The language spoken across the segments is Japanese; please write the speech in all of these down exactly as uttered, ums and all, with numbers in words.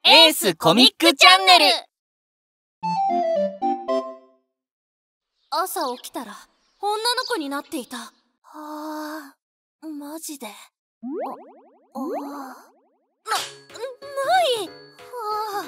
エースコミックチャンネル。 朝起きたら女の子になっていた。はあ、マジで。あ、あ、な、ない。はあ、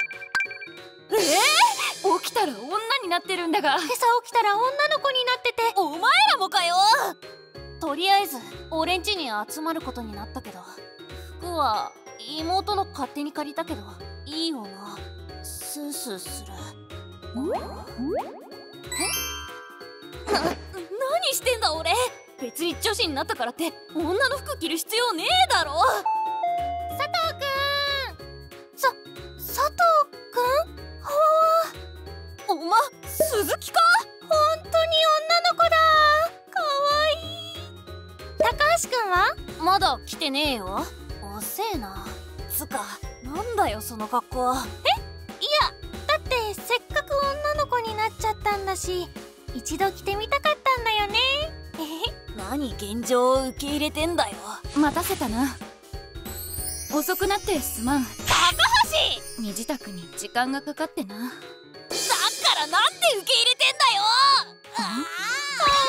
えー、起きたら女になってるんだが、今朝起きたら女の子になってて。お前らもかよ。とりあえず俺ん家に集まることになったけど、服は妹の勝手に借りたけどいいよな。スースーする。え？な、何してんだ俺。別に女子になったからって女の服着る必要ねえだろ。佐藤くん。さ、佐藤くん？はあ。おま、鈴木か？本当に女の子だ。かわいい。高橋くんは？まだ来てねえよ。遅えな。つか、なんだよその格好。え？いや、だってせっかく女の子になっちゃったんだし、一度着てみたかったんだよね。何現状を受け入れてんだよ。待たせたな。遅くなってすまん。高橋！身支度に時間がかかってな。だからなんで受け入れてんだよ。ああ、か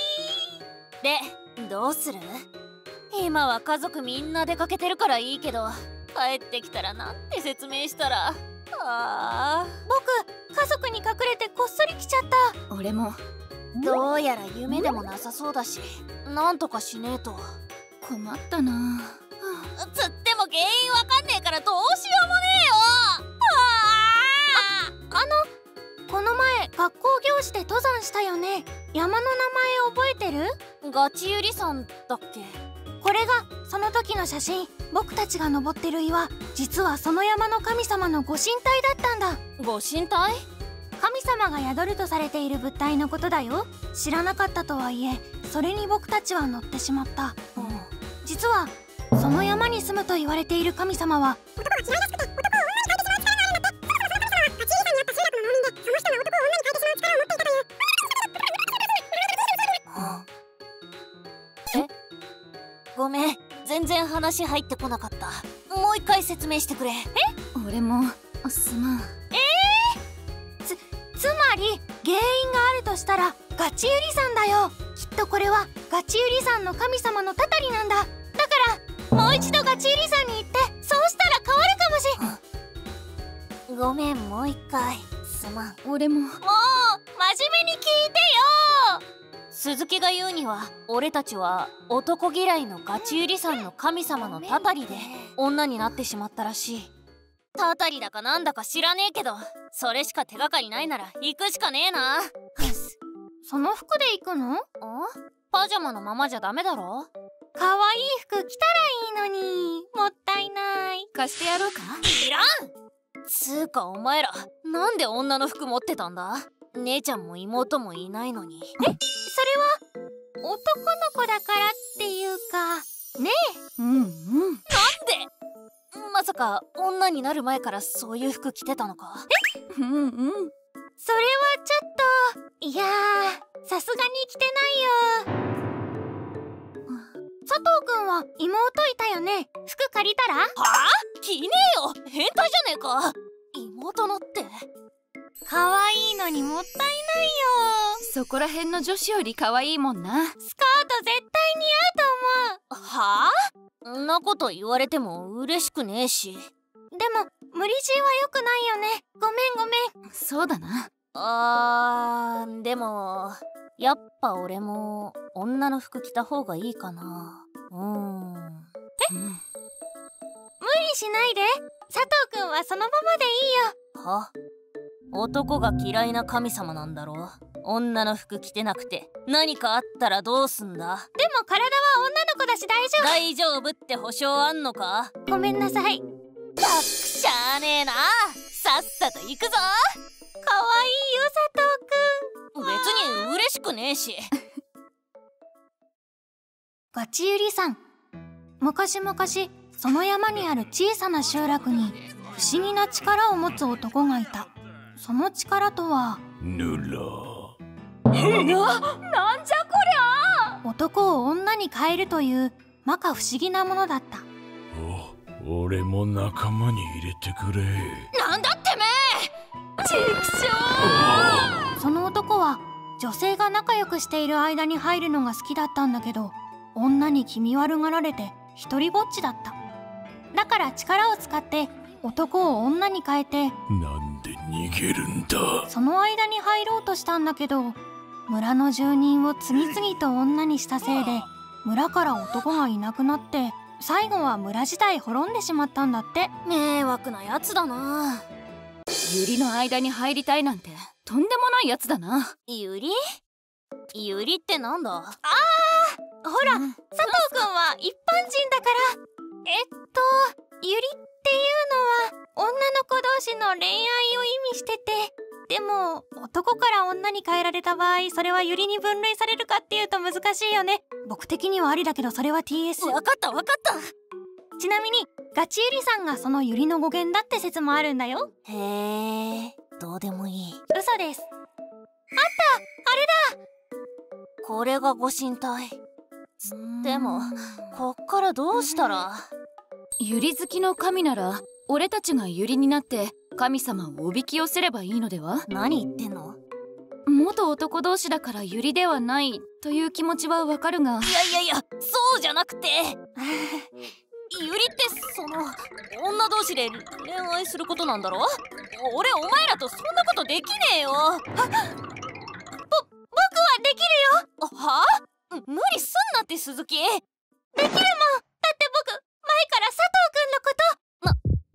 わいい。で、どうする？今は家族みんな出かけてるからいいけど、帰ってきたらなんて説明したら。ああ、僕家族に隠れてこっそり来ちゃった。俺も。どうやら夢でもなさそうだし、なんとかしねえと。困ったな。つっても原因わかんねえからどうしようもねえよ。ああ、あのこの前学校行事で登山したよね。山の名前覚えてる？ガチユリ山だっけ？これがその時の写真。僕たちが登ってる岩、実はその山の神様のご神体だったんだ。ご神体？神様が宿るとされている物体のことだよ。知らなかったとはいえ、それに僕たちは乗ってしまった。うん、実はその山に住むと言われている神様は男が嫌いだって、男を女に変えてしまう力があるんだって。ガチユリさんにあった集落の農民で、その人が男を女に変えてしまう力を持っていたという。え？ごめん、全然話入ってこなかった。もう一回説明してくれ。え？俺もすまん。えー、つ、つまり原因があるとしたらガチユリ山だよ。きっとこれはガチユリ山の神様のたたりなんだ。だからもう一度ガチユリ山に行って、そうしたら変わるかもし。ごめん、もう一回すまん。俺も。もう真面目に聞いてよ。鈴木が言うには、俺たちは男嫌いのガチユリ山の神様のたたりで女になってしまったらしい。たたりだかなんだか知らねえけど、それしか手がかりないなら行くしかねえな。その服で行くの？ん？パジャマのままじゃダメだろ。かわいい服着たらいいのに。もったいない。貸してやろうか？いらん。つーかお前ら、なんで女の服持ってたんだ？姉ちゃんも妹もいないのに。え？それは男の子だからっていうかねえ。うんうん。なんで？まさか女になる前からそういう服着てたのか？え？うんうん。それはちょっと、いやー、さすがに着てないよ。佐藤くんは妹いたよね。服借りたら？はあ？着ねえよ、変態じゃねえか。妹のって。可愛いのにもったいないよ。そこら辺の女子より可愛いもんな。スカート絶対似合うと思う。はあ？んなこと言われても嬉しくねえし。でも無理強いは良くないよね。ごめんごめん。そうだな。あー、でもやっぱ俺も女の服着た方がいいかな。うーん。え？うん、無理しないで。佐藤くんはそのままでいいよ。は？男が嫌いな神様なんだろ。女の服着てなくて何かあったらどうすんだ？でも体は女の子だし大丈夫。大丈夫って保証あんのか？ごめんなさい。たくしゃあねえな。さっさと行くぞ。かわいいよ佐藤くん。別に嬉しくねえし。ガチユリ山。昔々その山にある小さな集落に不思議な力を持つ男がいた。その力とはぬら。 な、なんじゃこりゃ。男を女に変えるという摩訶不思議なものだった。 俺も仲間に入れてくれ。 なんだってめえ。ちくしょう。その男は女性が仲良くしている間に入るのが好きだったんだけど、女に気味悪がられて一人ぼっちだった。だから力を使って男を女に変えて、 なんで逃げるんだ。 その間に入ろうとしたんだけど、村の住人を次々と女にしたせいで村から男がいなくなって、最後は村自体滅んでしまったんだって。迷惑なやつだな。 ユリの間に入りたいなんてとんでもないやつだな。 ユリ？ユリってなんだ？ああ、ほら、うん、佐藤くんは一般人だから。えっとユリっていうのは女の子同士の恋愛を意味してて、でも男から女に変えられた場合、それはユリに分類されるかっていうと難しいよね。僕的にはありだけど、それは ティーエス。 わかったわかった。ちなみにガチユリさんがそのユリの語源だって説もあるんだよ。へえ、どうでもいい。嘘です。あった、あれだ。これがご神体。でもこっからどうしたら。 ユリ好きの神なら俺たちがユリになって神様をおびき寄せればいいのでは？ 何言ってんの？ 元男同士だからユリではないという気持ちはわかるが。 いやいやいや、そうじゃなくてユリってその女同士で恋愛することなんだろ？俺お前らとそんなことできねえよ。はっ、ぼ僕はできるよ。はあ？無理すんなって鈴木。できるもん。だって僕前から佐藤くんのこと。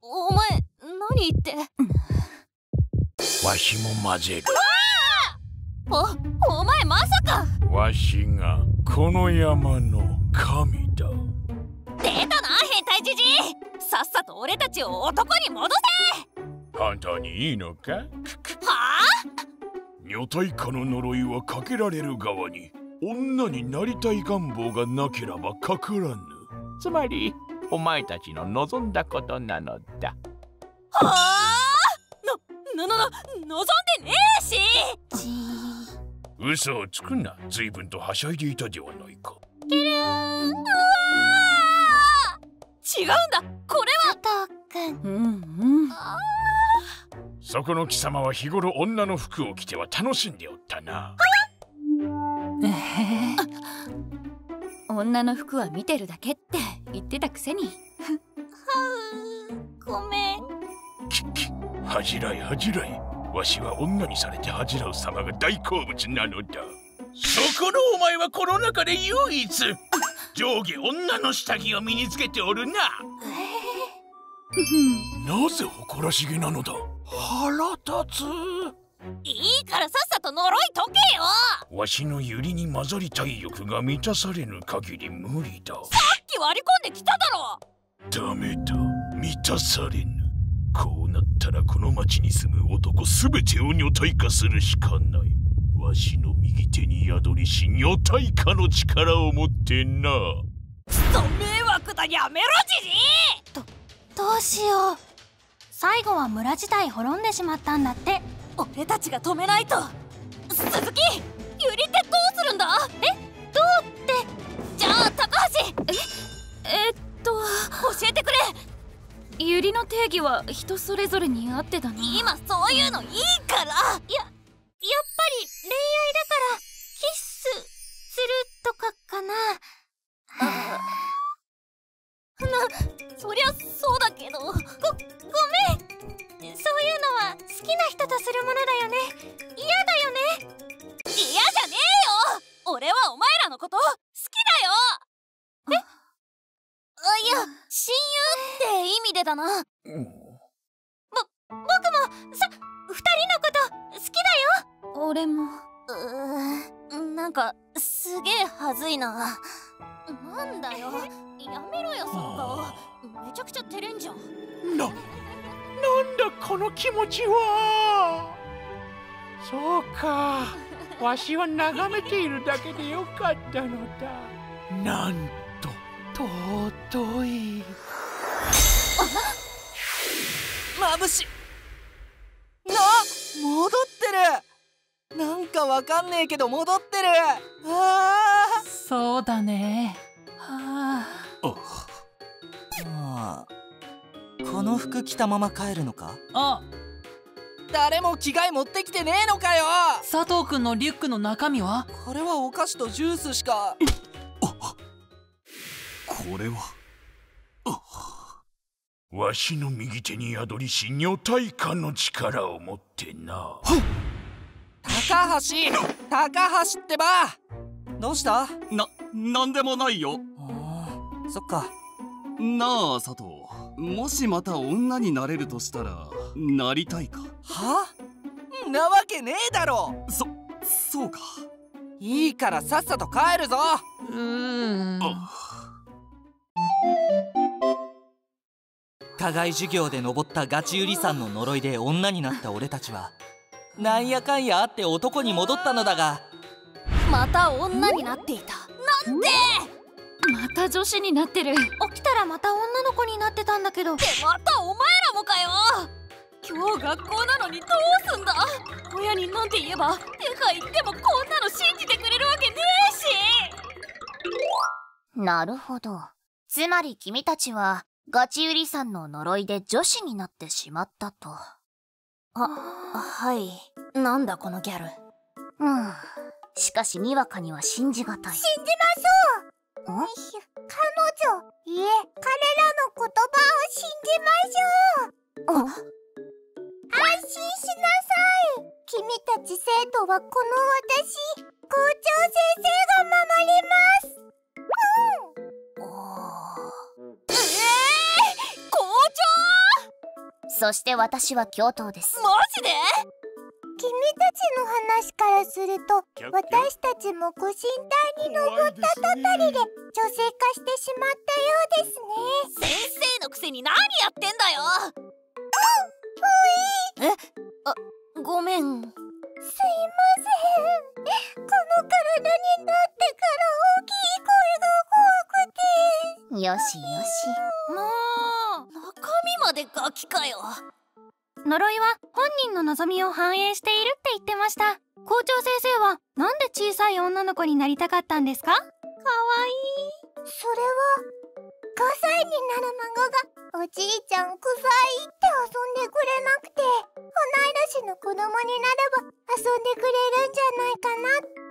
な、お前何言って。 わしも混ぜる。 お、お前まさか。 わしがこの山の神だ。 出たな変態じじい。さっさと俺たちを男に戻せ。 本当にいいのか？はあ？ 女体化の呪いはかけられる側に女になりたい願望がなければかからぬ。 つまりお前たちの望んだことなのだ。 はあ？な、な、な、望んでねえし。 嘘をつくな。随分とはしゃいでいたではないか。 キルーン。うわー、違うんだ、これは佐藤くん。うんうん。 そこの貴様は日頃女の服を着ては楽しんでおったな。 女の服は見てるだけって言ってたくせに。はう、ごめん。 きっき、恥じらい恥じらい。わしは女にされて恥じらう様が大好物なのだ。そこのお前はこの中で唯一上下女の下着を身につけておるな。なぜ誇らしげなのだ。腹立つ。 いいからさっさと呪い解けよ。 わしのユリに混ざりたい欲が満たされぬ限り無理だ。 さっき割り込んできただろ。 ダメだ、満たされぬ。こうなったらこの町に住む男すべてを女体化するしかない。わしの右手に宿りし女体化の力を持ってな。 クソ迷惑だ、やめろじじい。ど、どうしよう。最後は村自体滅んでしまったんだって。俺たちが止めないと。鈴木、ユリってどうするんだ。え、どうって。じゃあ高橋。 え、えっと教えてくれ。 ユリの定義は人それぞれにあってだな。 今そういうのいいから。いや、やっぱり恋愛だからキスするとかかな。な、そりゃそうだけど。ご、ごめん。そういうのは好きな人とするものだよね。嫌だよね。嫌じゃねえよ。俺はお前らのこと好きだよ。え？あ、いや、親友って意味でだな。ぼ、僕もさ、二人のこと好きだよ。 俺も。 うーん、なんかすげえはずいな。なんだよ、やめろよその顔。めちゃくちゃ照れんじゃん。 な、なんだこの気持ちは。そうか、わしは眺めているだけでよかったのだ。なんと尊い。 まぶし。な、戻ってる。なんかわかんねえけど戻ってる。ああ、 そうだね。はあ。 ああ、 この服着たまま帰るのか？ あ、 誰も着替え持ってきてねえのかよ。 佐藤くんのリュックの中身は？ これはお菓子とジュースしか。 これはわしの右手に宿りし女体化の力を持ってな。 高橋高橋ってば、どうした？ な、なんでもないよ。 そっか。 なあ佐藤、もしまた女になれるとしたらなりたいか？ は？なわけねえだろ。 そ、そうか。 いいからさっさと帰るぞ。 うーん。 課外授業で登ったガチユリ山の呪いで女になった俺たちはなんやかんやあって男に戻ったのだが、 また女になっていた。なんで？ また女子になってる。 起きたらまた女の子になってたんだけど。でまたお前らもかよ。今日学校なのにどうすんだ。親になんて言えば、てか言ってもこんなの信じてくれるわけねえし。なるほど。つまり君たちはガチユリさんの呪いで女子になってしまったと。あ、はい。なんだこのギャル。うん。しかしにわかには信じがたい。信じましょう。彼女、いえ、彼らの言葉を信じましょう。安心しなさい。君たち生徒はこの私、校長先生が守ります。うん。えー、校長！そして私は教頭です。マジで？君たちの話からすると、私たちもご神体に登ったたたりで女性化してしまったようですね。先生のくせに何やってんだよ。うん、ほい。え、あ、ごめん。すいません。この体になってから大きい声が怖くて。よしよし。もう、中身までガキかよ。呪いは本人の望みを反映しているって言ってました。校長先生はなんで小さい女の子になりたかったんですか？かわいい。それはごさいになる孫がおじいちゃんくさいって遊んでくれなくて、同い年の子供になれば遊んでくれるんじゃないかな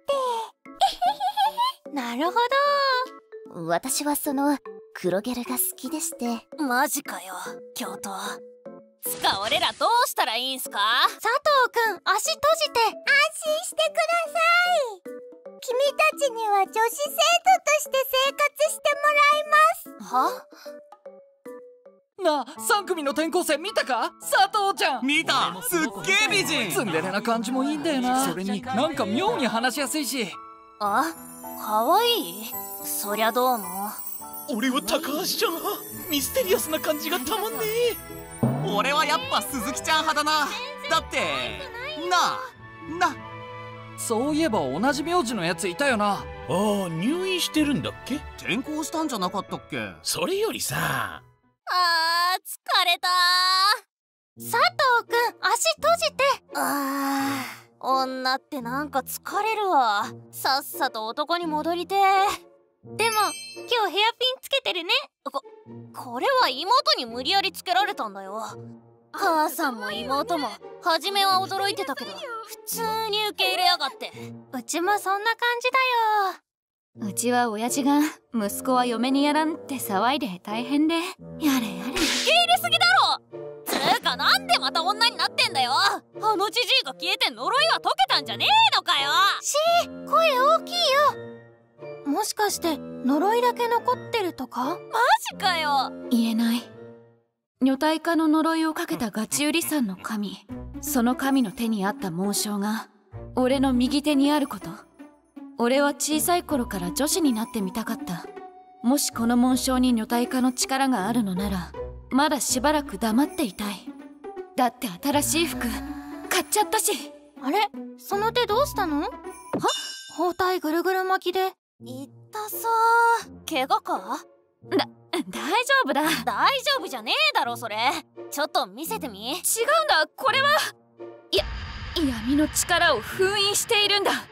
って。なるほど。私はその黒ゲルが好きでして。マジかよ、教頭。つか俺らどうしたらいいんすか？佐藤くん、足閉じて。安心してください。君たちには女子生徒として生活してもらいます。は？ なあ、さん組の転校生見たか？佐藤ちゃん見た。すっげえ美人。 ツンデレな感じもいいんだよな。それになんか妙に話しやすいし。 あ、かわいい。そりゃどうも。 俺は高橋ちゃん派。ミステリアスな感じがたまんねえ。 俺はやっぱ鈴木ちゃん派だな。だってなあな。 そういえば同じ名字のやついたよな。 ああ、入院してるんだっけ？ 転校したんじゃなかったっけ？ それよりさ。 あー、疲れたー。佐藤くん、足閉じて。あー、女ってなんか疲れるわ。さっさと男に戻りてー。でも今日ヘアピンつけてるね。こ、これは妹に無理やりつけられたんだよ。母さんも妹も初めは驚いてたけど、普通に受け入れやがって。うちもそんな感じだよ。 うちは親父が息子は嫁にやらんって騒いで大変で、やれやれ。受け入れすぎだろ。つーかなんでまた女になってんだよ。あのじじいが消えて呪いは解けたんじゃねえのかよ。しー、声大きいよ。もしかして呪いだけ残ってるとか？マジかよ。 言えない。女体化の呪いをかけたガチユリさんの神、その神の手にあった紋章が俺の右手にあること。俺は小さい頃から女子になってみたかった。もしこの紋章に女体化の力があるのなら、まだしばらく黙っていたい。だって新しい服買っちゃったし。 あれ、その手どうしたの？は？包帯ぐるぐる巻きで痛そう。怪我か？ だ、大丈夫だ。 大丈夫じゃねえだろそれ。ちょっと見せてみ。違うんだ、これは。いや、闇の力を封印しているんだ。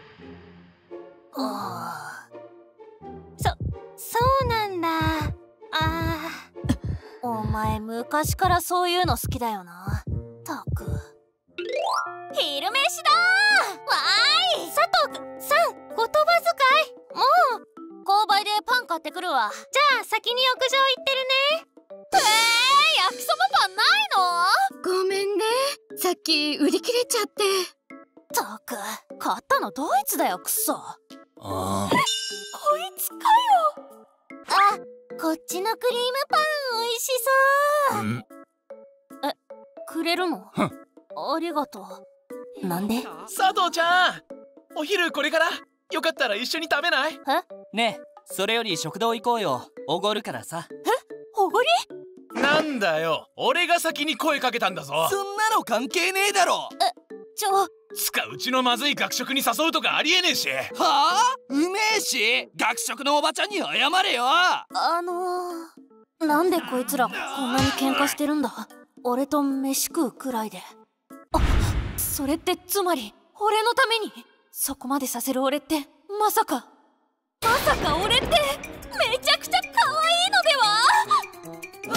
そ、そうなんだ。あお前昔からそういうの好きだよな。たく。昼飯だー。わーい。佐藤くんさん、言葉遣い。もう購買でパン買ってくるわ。じゃあ先に屋上行ってるね。えー、焼きそばパンないの？ ごめんね、さっき売り切れちゃって。 たく、買ったのドイツだよ、クソ。 ああ。 こいつかよ。あ、こっちのクリームパン美味しそう。 ん？ え、くれるの？ありがとう。なんで？ 佐藤ちゃん、お昼これからよかったら一緒に食べない？ え？ねえ、それより食堂行こうよ。おごるからさ。 え？おごり？ なんだよ、俺が先に声かけたんだぞ。 そんなの関係ねえだろ。 え、ちょつかうちのまずい学食に誘うとかありえねえし。 はあ？うめえし、学食のおばちゃんに謝れよ。 あのー、なんでこいつらこんなに喧嘩してるんだ？俺と飯食うくらいで。あ、それってつまり俺のためにそこまでさせる俺ってまさかまさか俺ってめちゃくちゃ可愛いのでは？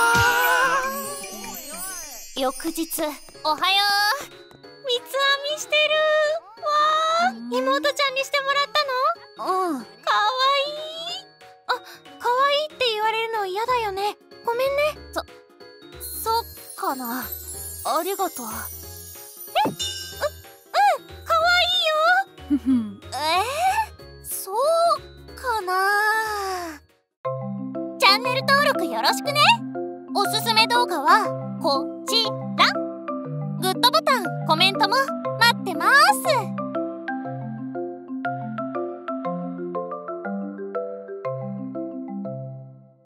翌日、おはよう。三つ編みしてる。わー、妹ちゃんにしてもらったの？うん。かわいい。あ、かわいいって言われるの嫌だよね。ごめんね。そ、そっかな。ありがとう。え、う、うん、かわいいよ。えー、そうかな。チャンネル登録よろしくね。おすすめ動画はこちら。グッドボタン、コメントも待ってます。